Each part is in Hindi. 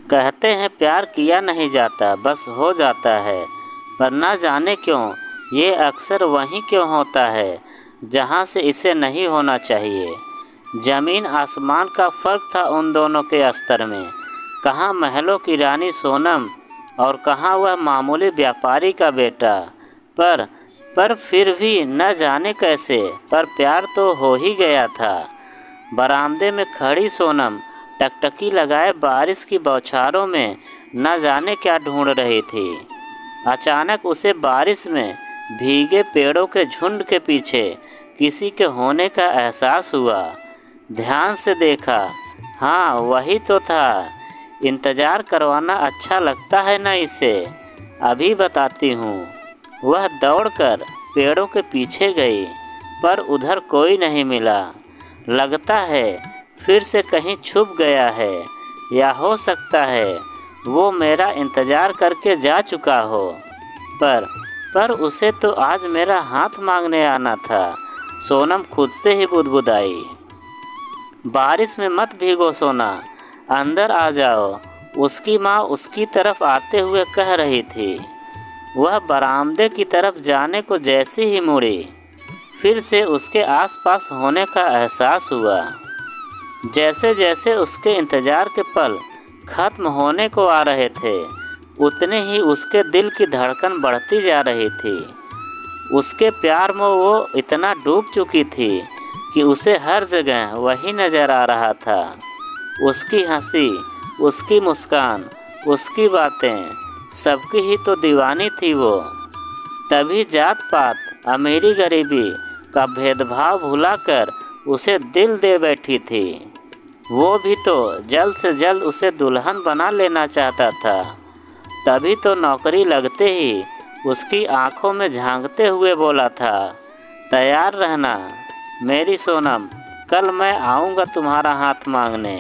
कहते हैं प्यार किया नहीं जाता बस हो जाता है, पर ना जाने क्यों ये अक्सर वहीं क्यों होता है जहाँ से इसे नहीं होना चाहिए। ज़मीन आसमान का फ़र्क था उन दोनों के स्तर में। कहाँ महलों की रानी सोनम और कहाँ वह मामूली व्यापारी का बेटा। पर फिर भी न जाने कैसे पर प्यार तो हो ही गया था। बरामदे में खड़ी सोनम टकटकी लगाए बारिश की बौछारों में न जाने क्या ढूंढ रही थी। अचानक उसे बारिश में भीगे पेड़ों के झुंड के पीछे किसी के होने का एहसास हुआ। ध्यान से देखा, हाँ वही तो था। इंतज़ार करवाना अच्छा लगता है ना इसे? अभी बताती हूँ। वह दौड़कर पेड़ों के पीछे गई, पर उधर कोई नहीं मिला। लगता है फिर से कहीं छुप गया है, या हो सकता है वो मेरा इंतज़ार करके जा चुका हो। पर उसे तो आज मेरा हाथ मांगने आना था। सोनम खुद से ही बुदबुदाई। बारिश में मत भीगो सोना, अंदर आ जाओ, उसकी माँ उसकी तरफ आते हुए कह रही थी। वह बरामदे की तरफ जाने को जैसे ही मुड़ी, फिर से उसके आसपास होने का एहसास हुआ। जैसे जैसे उसके इंतज़ार के पल ख़त्म होने को आ रहे थे, उतने ही उसके दिल की धड़कन बढ़ती जा रही थी। उसके प्यार में वो इतना डूब चुकी थी कि उसे हर जगह वही नज़र आ रहा था। उसकी हंसी, उसकी मुस्कान, उसकी बातें, सबकी ही तो दीवानी थी वो। तभी जात पात, अमीरी गरीबी का भेदभाव भुलाकर उसे दिल दे बैठी थी। वो भी तो जल्द से जल्द उसे दुल्हन बना लेना चाहता था। तभी तो नौकरी लगते ही उसकी आंखों में झांकते हुए बोला था, तैयार रहना मेरी सोनम, कल मैं आऊँगा तुम्हारा हाथ मांगने।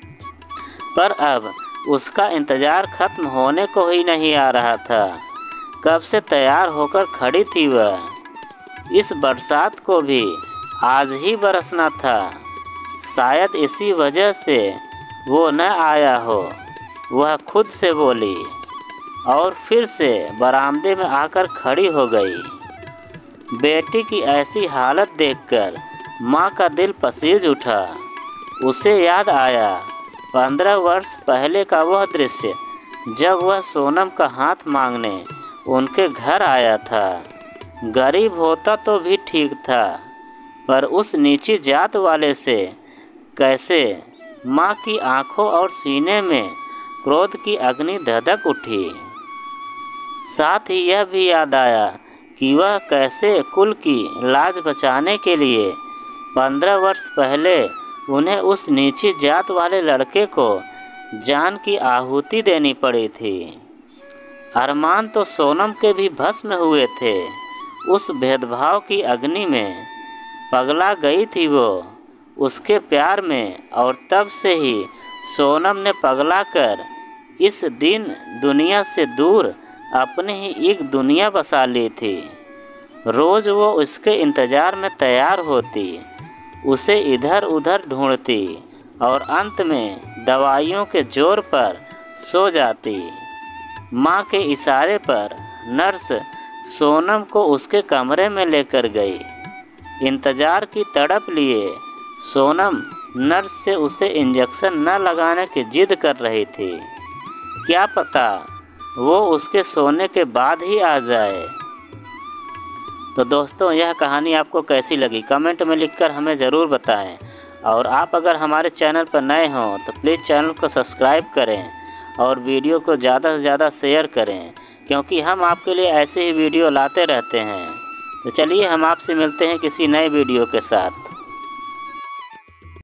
पर अब उसका इंतज़ार ख़त्म होने को ही नहीं आ रहा था। कब से तैयार होकर खड़ी थी वह। इस बरसात को भी आज ही बरसना था। शायद इसी वजह से वो न आया हो, वह खुद से बोली, और फिर से बरामदे में आकर खड़ी हो गई। बेटी की ऐसी हालत देखकर माँ का दिल पसीज उठा। उसे याद आया 15 वर्ष पहले का वह दृश्य, जब वह सोनम का हाथ मांगने उनके घर आया था। गरीब होता तो भी ठीक था, पर उस नीची जात वाले से कैसे। माँ की आंखों और सीने में क्रोध की अग्नि धधक उठी। साथ ही यह भी याद आया कि वह कैसे कुल की लाज बचाने के लिए 15 वर्ष पहले उन्हें उस नीची जात वाले लड़के को जान की आहुति देनी पड़ी थी। अरमान तो सोनम के भी भस्म हुए थे उस भेदभाव की अग्नि में। पगला गई थी वो उसके प्यार में, और तब से ही सोनम ने पगला कर इस दिन दुनिया से दूर अपनी ही एक दुनिया बसा ली थी। रोज़ वो उसके इंतज़ार में तैयार होती, उसे इधर उधर ढूंढती, और अंत में दवाइयों के जोर पर सो जाती। माँ के इशारे पर नर्स सोनम को उसके कमरे में लेकर गई। इंतज़ार की तड़प लिए सोनम नर्स से उसे इंजेक्शन न लगाने की जिद कर रही थी। क्या पता वो उसके सोने के बाद ही आ जाए। तो दोस्तों, यह कहानी आपको कैसी लगी कमेंट में लिखकर हमें ज़रूर बताएं। और आप अगर हमारे चैनल पर नए हों तो प्लीज़ चैनल को सब्सक्राइब करें और वीडियो को ज़्यादा से ज़्यादा शेयर करें, क्योंकि हम आपके लिए ऐसे ही वीडियो लाते रहते हैं। तो चलिए हम आपसे मिलते हैं किसी नए वीडियो के साथ।